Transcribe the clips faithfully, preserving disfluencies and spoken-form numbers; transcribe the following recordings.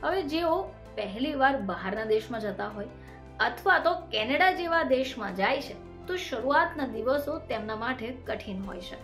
હવે જેઓ પહેલીવાર બહારના દેશમાં જતા હોય અથવા તો કેનેડા જેવા દેશમાં જાય છે તો શરૂઆતના દિવસો તેમના માટે કઠિન હોય છે।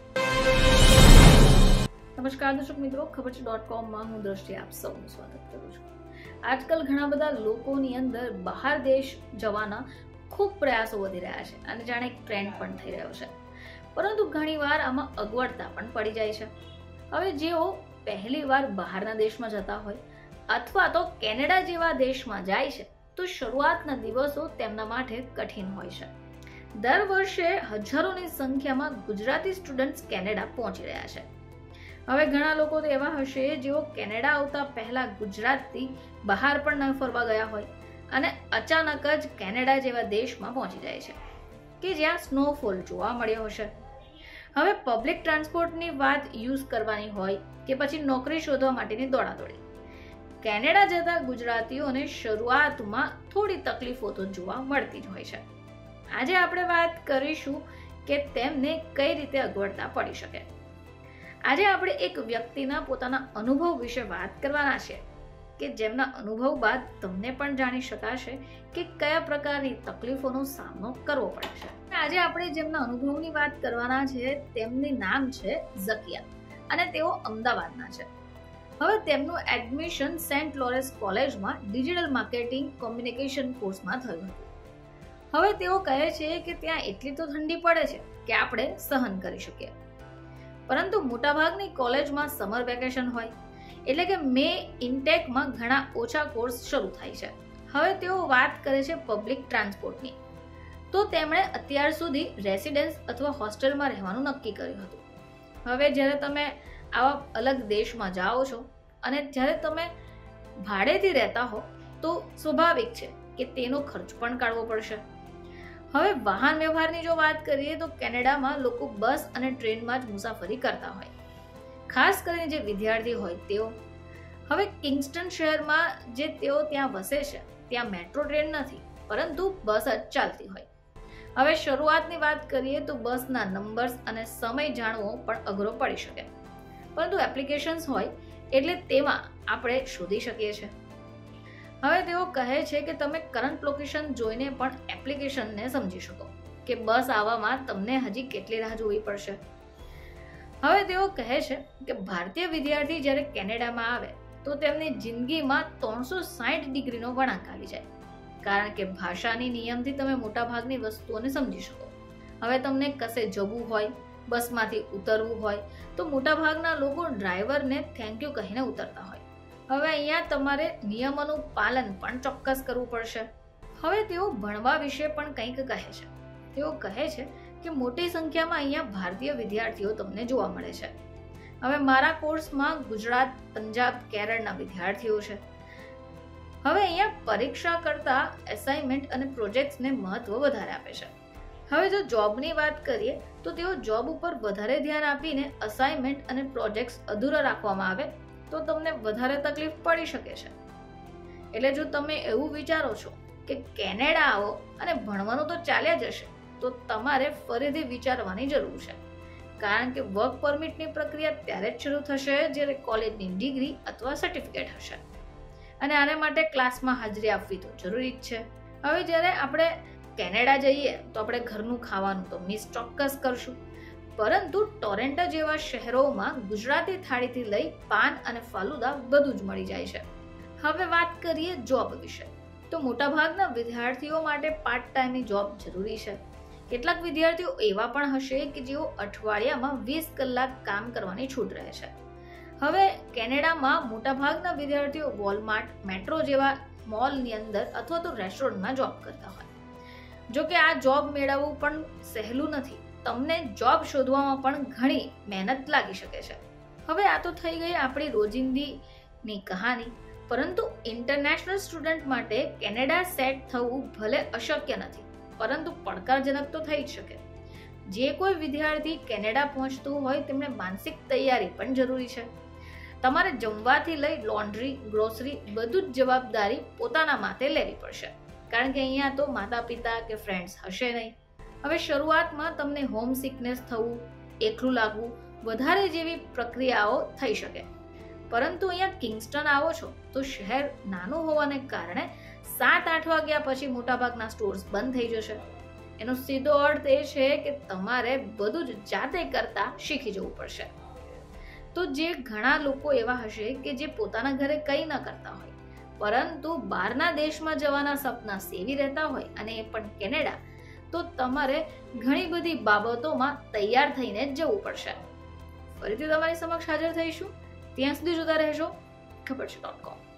નમસ્કાર દર્શક મિત્રો, ખબર છે ડોટ કોમ માં હું દ્રષ્ટિ આપ સૌનું સ્વાગત કરું છું। આજકાલ ઘણા બધા લોકોની અંદર બહાર દેશ જવાના ખૂબ પ્રયાસો વધી રહ્યા છે અને જાણે એક ટ્રેન્ડ પણ થઈ રહ્યો છે, પરંતુ ઘણીવાર આમાં અગવડતા પણ પડી જાય છે। હવે જેઓ પહેલીવાર બહારના દેશમાં જતા હોય અથવા તો કેનેડા જેવા દેશમાં જાય છે તો શરૂઆતના દિવસો તેમના માટે કઠિન હોય છે। દર વર્ષે હજારોની સંખ્યામાં ગુજરાતી સ્ટુડન્ટ્સ કેનેડા પહોંચી રહ્યા છે। હવે ઘણા લોકો તો એવા હશે જેઓ કેનેડા આવતા પહેલા ગુજરાતથી બહાર પણ ન ફરવા ગયા હોય અને અચાનક જ કેનેડા જેવા દેશમાં પહોંચી જાય છે કે જ્યાં સ્નોફોલ જોવા મળ્યો હશે। હવે પબ્લિક ટ્રાન્સપોર્ટની વાત યુઝ કરવાની હોય કે પછી નોકરી શોધવા માટેની દોડાદોડી, કેનેડા જતા ગુજરાતીઓને શરૂઆતમાં થોડી તકલીફો તો જોવા મળતી જ હોય છે। આજે આપણે વાત કરીશું કે તેમને કઈ રીતે અગવડતા પડી શકે। આજે આપણે એક વ્યક્તિના પોતાના અનુભવ વિશે વાત કરવાના છે કે જેમના અનુભવ બાદ તમને પણ જાણી શકાશે કે કયા પ્રકારની તકલીફોનો સામનો કરવો પડે છે। આજે આપણે જેમના અનુભવની વાત કરવાના છે તેમનું નામ છે ઝકિયા અને તેઓ અમદાવાદના છે। હવે તેમનું એડમિશન સેન્ટ લોરેન્સ કોલેજમાં ડિજિટલ માર્કેટિંગ કોમ્યુનિકેશન કોર્સમાં થયું હતું। હવે તેઓ કહે છે કે ત્યાં એટલી તો ઠંડી પડે છે કે આપણે સહન કરી શકીએ, પરંતુ મોટાભાગની કોલેજમાં સમર વેકેશન હોય એટલે કે મે ઇન્ટેકમાં ઘણા ઓછા કોર્સ શરૂ થાય છે। હવે તેઓ વાત કરે છે પબ્લિક ટ્રાન્સપોર્ટની, તો તેમણે અત્યાર સુધી રેસિડેન્સ અથવા હોસ્ટેલમાં રહેવાનું નક્કી કર્યું હતું। હવે જ્યારે તમે આવા અલગ દેશમાં જાઓ છો અને જ્યારે તમે ભાડેથી રહેતા હો તો સ્વાભાવિક છે કે તેનો ખર્ચ પણ કાઢવો પડશે। હવે વાહન વ્યવહારની જો વાત કરીએ તો કેનેડામાં લોકો બસ અને ટ્રેનમાં જ મુસાફરી કરતા હોય, ખાસ કરીને જે વિદ્યાર્થી હોય તેઓ। હવે કિંગસ્ટન શહેરમાં જે તેઓ ત્યાં વસે છે ત્યાં મેટ્રો ટ્રેન નથી, પરંતુ બસ જ ચાલતી હોય। હવે શરૂઆતની વાત કરીએ તો બસના નંબર્સ અને સમય જાણવો પણ અઘરો પડી શકે, પરંતુ એપ્લિકેશન્સ હોય એટલે તેમાં આપણે શોધી શકીએ છીએ। હવે તેઓ કહે છે કે તમે કરંટ લોકેશન જોઈને પણ એપ્લિકેશનને સમજી શકો કે બસ આવવામાં તમને હજી કેટલી રાહ જોવી પડશે। હવે તેઓ કહે છે કે ભારતીય વિદ્યાર્થી જ્યારે કેનેડામાં આવે તો તેમની જિંદગીમાં ત્રણસો સાઠ ડિગ્રીનો વળાંક આવી જાય, કારણ કે ભાષાની નિયમથી તમે મોટાભાગની વસ્તુઓને સમજી શકો। હવે તમને કશે જવું હોય, બસમાંથી ઉતરવું હોય તો મોટાભાગના લોકો ડ્રાઈવરને થેન્ક યુ કહીને ઉતરતા હોય। હવે અહીંયા તમારે નિયમોનું પાલન પણ ચોક્કસ કરવું પડશે। હવે તેઓ ભણવા વિશે પણ કંઈક કહે છે। તેઓ કહે છે કે મોટી સંખ્યામાં અહીંયા ભારતીય વિદ્યાર્થીઓ તમને જોવા મળે છે। હવે મારા કોર્સમાં ગુજરાત, પંજાબ, કેરળના વિદ્યાર્થીઓ છે। હવે અહીંયા પરીક્ષા કરતા એસાઇનમેન્ટ અને પ્રોજેક્ટ્સને મહત્વ વધારે આપે છે। હવે જો જોબની વાત કરીએ તો તેઓ જોબ ઉપર વધારે ધ્યાન આપીને અસાઇનમેન્ટ અને પ્રોજેક્ટ્સ અધૂરા રાખવામાં આવે તો તમને વધારે તકલીફ પડી શકે છે। એટલે જો તમે એવું વિચારો છો કે કેનેડા આવો અને ભણવાનું તો ચાલ્યા જશે તો તમારે ફરીથી વિચારવાની જરૂર છે, કારણ કે વર્ક પરમિટની પ્રક્રિયા ત્યારે જ શરૂ થશે જ્યારે કોલેજની ડિગ્રી અથવા સર્ટિફિકેટ હશે, અને આને માટે ક્લાસમાં હાજરી આપવી તો જરૂરી જ છે। હવે જ્યારે આપણે કેનેડા જઈએ તો આપણે ઘરનું ખાવાનું તો મિસ ચોક્કસ કરશું, પરંતુ ટોરેન્ટો જેવા શહેરોમાં ગુજરાતી થાળીથી લઈ પાન અને ફાલુદા બધું જ મળી જાય છે। હવે વાત કરીએ જોબ વિશે, તો મોટાભાગના વિદ્યાર્થીઓ માટે પાર્ટ ટાઈમની જોબ જરૂરી છે। કેટલાક વિદ્યાર્થીઓ એવા પણ હશે કે જેઓ અઠવાડિયામાં વીસ કલાક કામ કરવાની છૂટ રહે છે। હવે કેનેડામાં મોટાભાગના વિદ્યાર્થીઓ વોલમાર્ટ, મેટ્રો જેવા મોલની અંદર અથવા તો રેસ્ટોરન્ટમાં જોબ કરતા હોય। જો કે આ જોબ મેળવવું પણ સહેલું નથી, તમને જોબ શોધવામાં પણ ઘણી મહેનત લાગી શકે છે। હવે આ તો થઈ ગઈ આપણી રોજિંદીની કહાની, પરંતુ ઇન્ટરનેશનલ સ્ટુડન્ટ માટે કેનેડા સેટ થવું ભલે અશક્ય નથી, પરંતુ પડકારજનક તો થઈ જ શકે। જે કોઈ વિદ્યાર્થી કેનેડા પહોંચતું હોય તેમણે માનસિક તૈયારી પણ જરૂરી છે। તમારે જમવાથી લઈ લોન્ડ્રી, ગ્રોસરી બધું જ જવાબદારી પોતાના માથે લેવી પડશે, કારણ કે અહીંયા તો માતા પિતા કે ફ્રેન્ડ્સ હશે નહીં। હવે શરૂઆતમાં તમને હોમ સિકનેસ થવું, એકલું લાગવું વધારે જેવી પ્રક્રિયાઓ થઈ શકે, પરંતુ અહીંયા કિંગસ્ટન આવો છો તો શહેર નાનું હોવાને કારણે સાત આઠ વાગ્યા પછી મોટાભાગના સ્ટોર્સ બંધ થઈ જશે. એનો સીધો અર્થ એ છે કે તમારે બધું જ જાતે કરતા શીખી જવું પડશે. તો જે ઘણા લોકો એવા હશે કે જે પોતાના ઘરે કંઈ ન કરતા હોય પરંતુ બહારના દેશમાં જવાના સપના સેવી રહેતા હોય અને એ પણ કેનેડા, તો તમારે ઘણી બધી બાબતોમાં તૈયાર થઈને જ જવું પડશે. ફરીથી તમારી સમક્ષ હાજર થઈશું. ત્યાં સુધી જોતા રહેજો ખબર છે ડોટ કોમ.